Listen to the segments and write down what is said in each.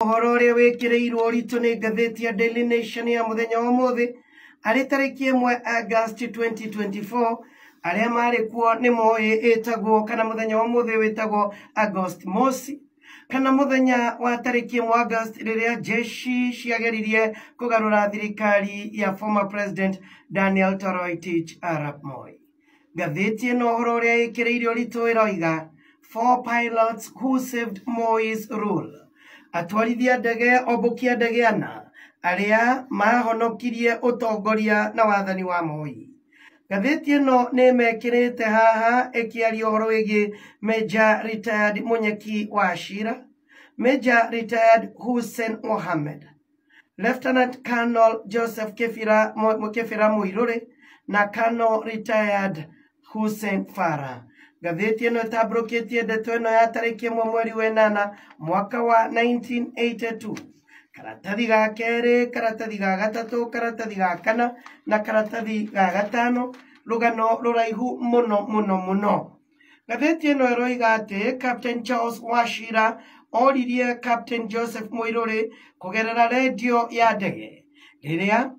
Uhoro uria wikireirwo ritu ni ngatheti ya Daily Nation ya muthenya wa muthi ari tariki 1 August 2024 aria mari kuo ni moe etagwo kana muthenya wa muthi wetagwo August Mosi kana muthenya wa tariki 1 August riria jeshi ciageririe kugarura thirikari ya former president Daniel Toroitich arap Moi. Ngatheti ino uhoro uria ikireirio ritu iroiga 4 pilots who saved Moi's rule. Atwarithia ndege ombukia ndege ana aria mahonokirie utongoria na wathani wa Moi. Ngatheti ino ni mekirite haha ikiaria uhoro wigi Major retired Munyeki wa Ashira, Major retired Hussein Mohammed, Lieutenant Colonel Joseph Kefira Muiruri na Colonel retired Hussein Farah. Ngatheti ino tabroketie ndeto ino ya tariki 1 mweri wa 8 mwaka wa 1982. Karatathi ga keri, karatathi ga gatatu, karatathi ga kana na karatathi ga gatano, rugano ruraihu muno. Ngatheti ino iroiga ati Captain Charles Wachira oririe Captain Joseph Muiruri kugerera radio ya ndege riria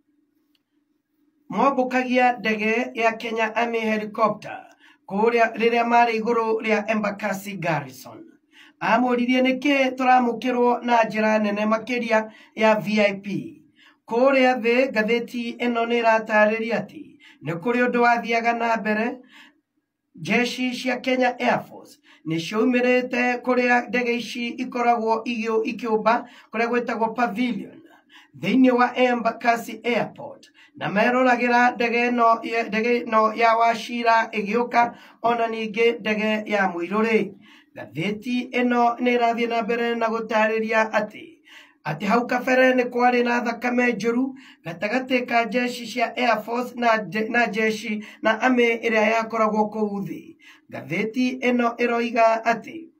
mwambukagia ndege ya Kenya Army Helicopter kuria riria mari iguru ria Embakasi Garrison. Amuririe niki turamukirwo na njira nene makiria ya VIP. Kuria the ngatheti ino ni ratariria ati ni kuri undu wathiaga na mbere jeshi cia Kenya Air Force ni ciumirite kuria ndege ici ikoragwo ikiumba kuria gwetagwo pavilion thiini wa Embakasi Airport na meroragira ndege no ya Wachira igiuka ona ningi ndege ya Muiruri. Ngatheti ino ni rathie na mbere na gutariria ati hau kabere ni kwari na thakame njuru gatagati ka jeshi cia Air Force na jeshi na Army iria yakoragwo kuu thi. Ngatheti ino iroiga ati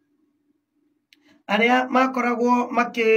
aria makoragwo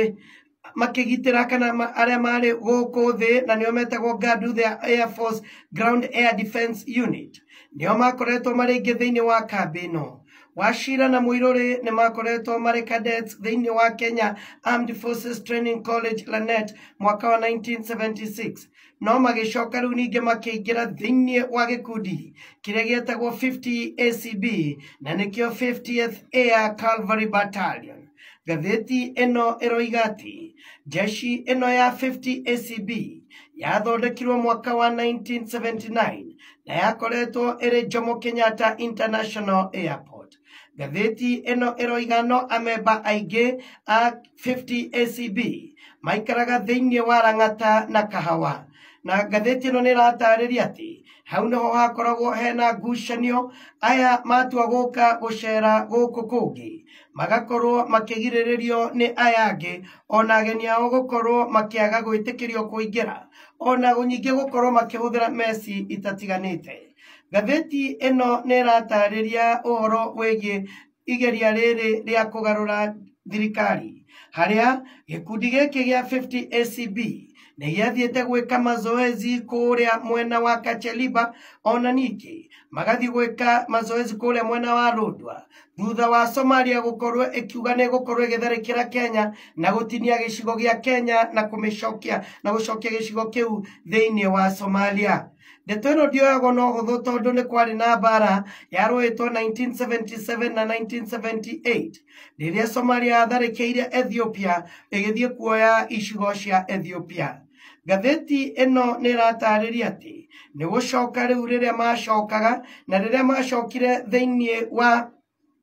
makigitira kana aria mari guku thi na nio metagwo GADU, the Air Force Ground Air Defense Unit, nio makoretwo mari ingi thiini wa kambi ino. Wachira na Muiruri ni makoretwo mari cadets thiini wa Kenya Armed Forces Training College Lanet mwaka wa 1976 no magicoka riu ningi makiingira thiini wa gikundi kiria gietagwo 50 ACB na nikio 50th Air Cavalry Battalion. Ngatheti ino iroiga ati jeshi ino ya 50 ACB yathondekirwo mwaka wa 1979 na yakoretwo iri Jomo Kenyatta International Airport. Ngatheti ino iroiga no amemba aingi a 50 ACB maikaraga thiini wa Lang'ata na Kahawa. Na ngatheti ino ni ratariria ati hau niho hakoragwo hena ngucanio aya matua guka gucera guku kungi magakorwo makigiriririo ni aya angi ona ageni ao gukorwo makiaga gwitikirio kuingira ona nyingi gukorwo makihuthira meci itatiganite. Ngatheti ino ni ratariria uhoro wigi igeria riri ria kugarura thirikari haria gikundi giki gia 50 ACB ni giathiete gwika mazoezi kuria mwena wa Kacheliba ona ningi magathi gwika mazoezi kuria mwena wa Lodwar thutha wa Somalia gukorwo ikiuga ni gukorwo igitharikira Kenya na gutinia gicigo gia Kenya na kumicokia na gucokia gicigo kiu thiini wa Somalia. Ndeto ino ndioyagwo no huthu tondu ni kwari na mbara yarwitwo 1977 na 1978 riria Somalia yatharikire Ethiopia igithie kuoya icigo cia Ethiopia. Ngatheti ino ni ratariria ati ni gucoka riu riria macokaga na riria macokire thiini wa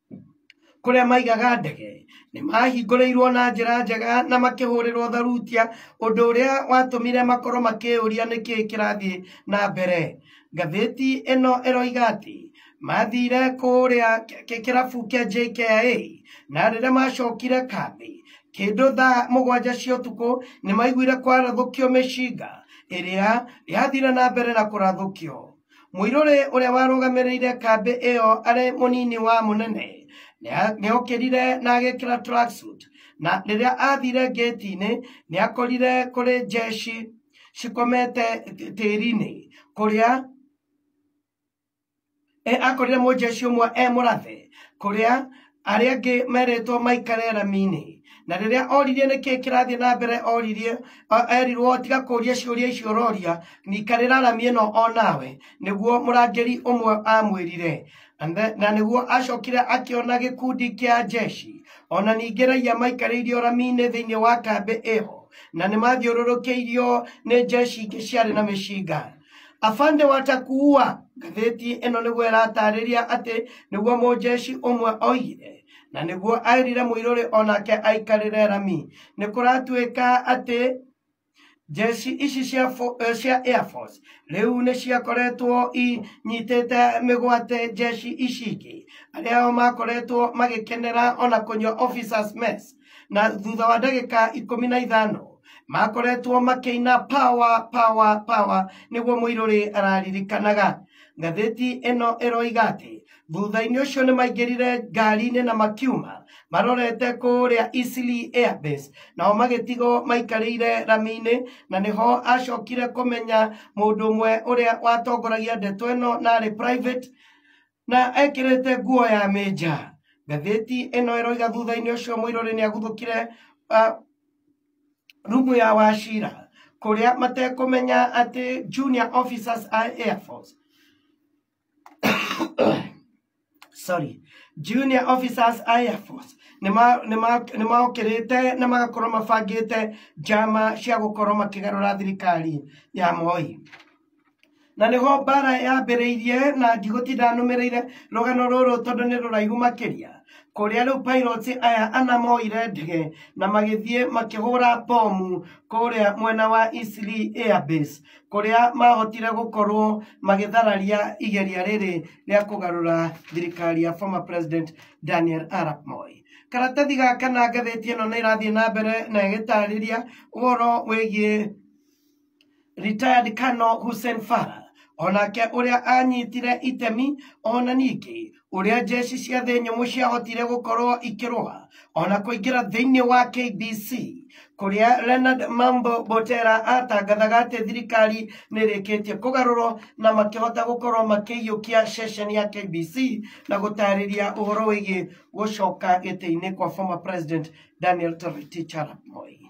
kuria maigaga ndege ni mahinguriirwo na njira njega na makihurirwo tharutia undu uria watumire makorwo makiuria niki kirathie na mbere. Ngatheti ino iroiga ati mathire kuria kirabu kia JKIA na riria macokire kambi kindu thaa 7 cia utuku ni maiguire kwarathukio mishinga iria yathire na mbere na kurathukio. Muiruri uria warugamirire kambi iyo ari munini wa munene ni okirire na agikira tracksuit na riria athire gate-ini ni akorire kuri jeshi cikomete tirini kuria akorire mujeshi umwe murathe kuria aria angi meretwo maikare rami-ini na riria oririe niki kirathie na mbere oririe erirwo tiga kuria ciuria icio roria nikarira arami ino onawe niguo murangeri umwe amwirire na niguo acokire akiona gikundi kia jeshi ona ningi raia maikariirie urami-ini thiini wa kambi iho na nimathiururukeirio ni jeshi ingi ciari na mishinga. Afande watakuua gatheti ino niguo iratariria ati niguo mujeshi umwe oire na niguo airire muiruri onake aikarire rami ni kuratuika ati jeshi ici cia Air Force riu ni ciakoretwo inyitite migwate jeshi ici ingi aria makoretwo magikenera ona kunywa officers mess na thutha wa ndagika 15 makoretwo makeina power niguo muiruri araririkanaga. Ngatheti ino iroiga ati thutha-ini ucio ni maingirire ngari-ini na makiuma marorete kuria Eastleigh Airbase nao magitigo maikarire rami-ini na niho acokire kumenya mundu umwe uria watongoragia ndeto ino nari private na ekirite nguo ya meja. Ngatheti ino iroiga thutha-ini ucio muiruri ni aguthukire rumu ya wacira kuria matekumenya ati junior officers a Air Force junior officers a Air Force nimaokirite na magakorwo mabangite njama cia gukorwo makigarura thirikari ya Moi na niho mbara yambiriirie na ndigũtinda numireire rugano ruru tondu ni ruraihu makiria kuria riu pilots aya ana moire ndege na magithie makihura bomu kuria mwena wa Eastleigh Airbase kuria mahotire gukorwo magithararia igeria riri ria kugarura thirikari ya former president Daniel Arap Moi. Karatathi gaka na ngatheti ino ni irathie na mbere na igitariria uhoro wigie retired Colonel Hussein Farah onake uria anyitire itemi ona ningi uria jeshi cia thi nyumu ciahotire gukorwo ikiroha ona kuingira thiini wa KBC kuria Leonard Mambo Botera atangathaga ati thirikari nirikitie kugarurwo na makihota gukorwo makiyukia session ya KBC na gutariria uhoro wigie gucoka giti-ini kwa former president Daniel Toroitich Arap Moi.